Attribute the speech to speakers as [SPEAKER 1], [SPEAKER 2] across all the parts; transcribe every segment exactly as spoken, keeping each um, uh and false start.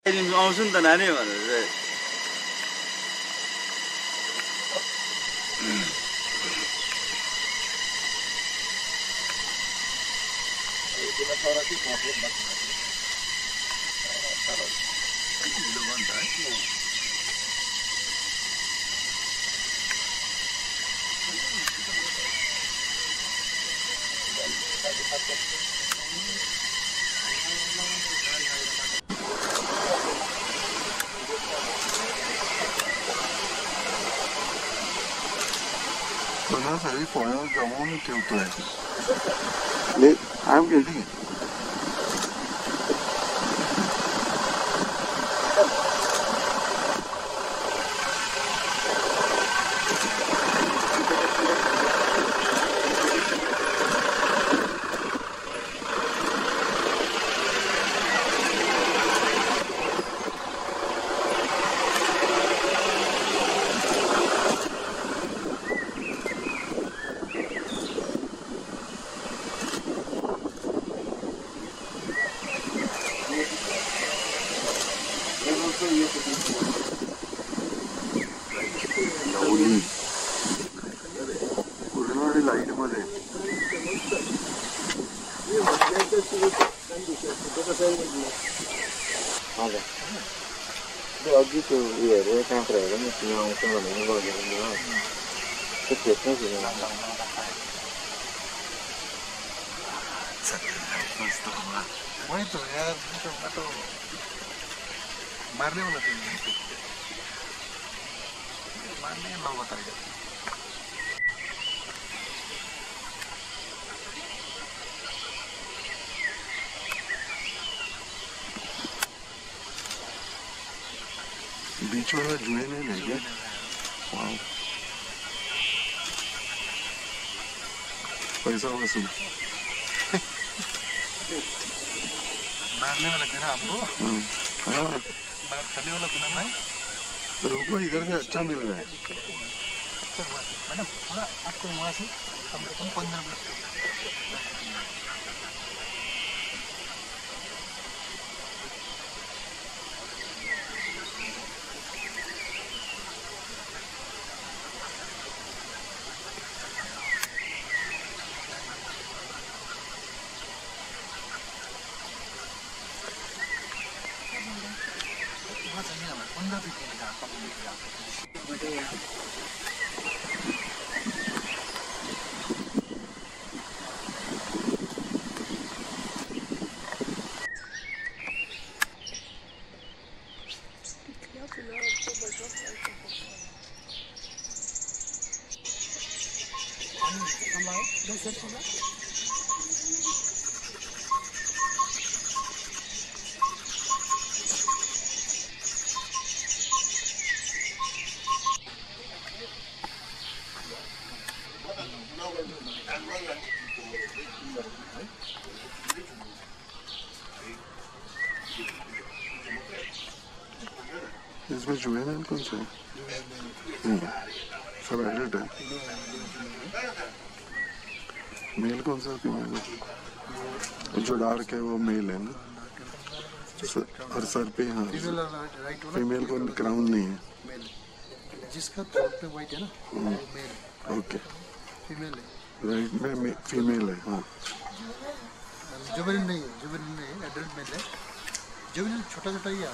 [SPEAKER 1] आउँछु नि त नानी भनेर चाहिँ
[SPEAKER 2] Ahí poner el jamón que ustedes. Le, I'm getting it.
[SPEAKER 3] अघि त्यो उयोहरू काँक्राहरू पनि यहाँ आउँछ भनेर लगेर त्यो खेतमै थियो
[SPEAKER 2] वही तो यार मैं तो मारने वाला था मारने ना बताएगा बीच वाला जुए नहीं ले गया वाह पैसा वसूल मारने वाला था ना आपको हाँ मार करने वाला था ना भाई रुको इधर से अच्छा मिल रहा है मैडम थोड़ा आपको वहाँ से कम से कम पंद्रह मिनट इसमें जुवेनाइल कौन सा है? सब एडल्ट है। मेल कौन सा फीमेल है? जो डार्क है वो मेल है ना? और सर पे हाँ फीमेल को क्राउन नहीं है।
[SPEAKER 4] जिसका थ्रोट पे वाइट है ना मेल
[SPEAKER 2] ओके
[SPEAKER 4] फीमेल है
[SPEAKER 2] राइट में फीमेल है हाँ
[SPEAKER 4] जुवेनाइल नहीं है जुवेनाइल नहीं है एडल्ट मेल है जुवेनाइल छोटा छोटा ही है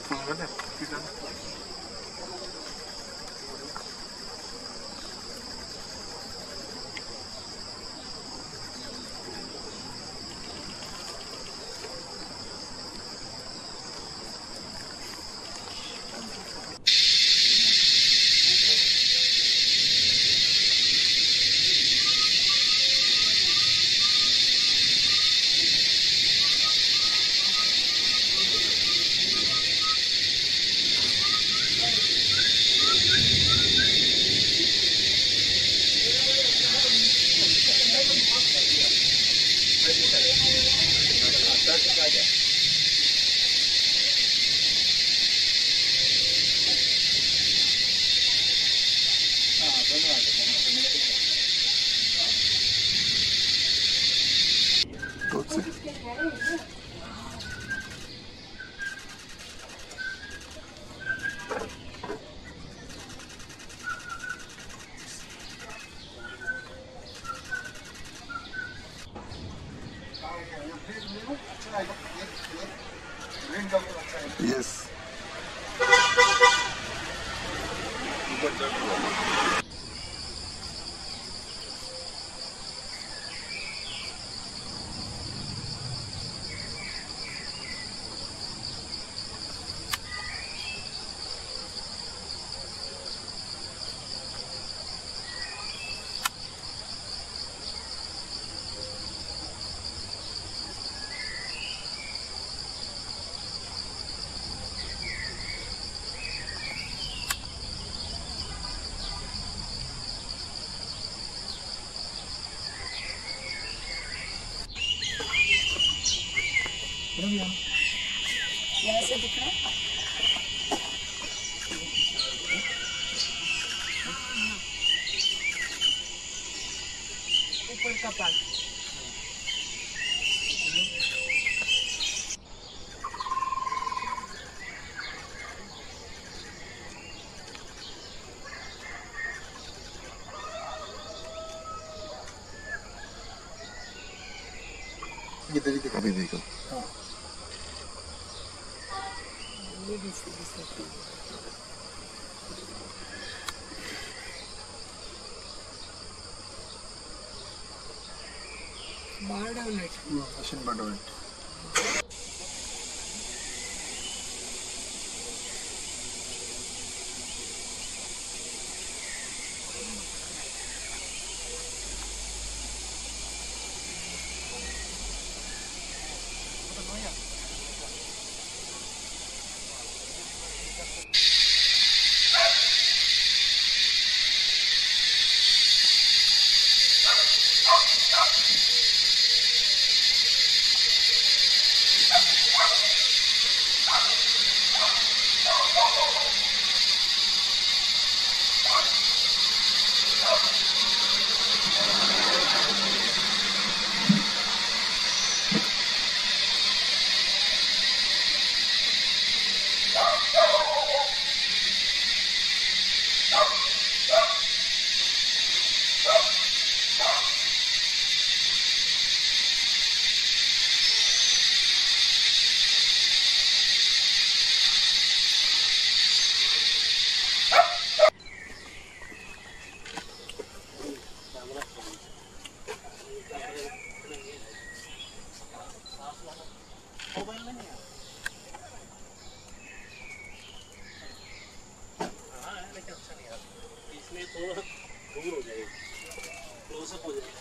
[SPEAKER 2] Yes.
[SPEAKER 5] यहाँ से दिख रहा है ऊपर का पार्ट।
[SPEAKER 2] इधर ही देखो, अभी देखो।
[SPEAKER 5] ये भी इससे दिख सकती है। बाहर डाल रहे थे।
[SPEAKER 2] मशीन बढ़ो।
[SPEAKER 6] थोड़ा दूर हो जाएगा, क्लोजअप हो जाएगा।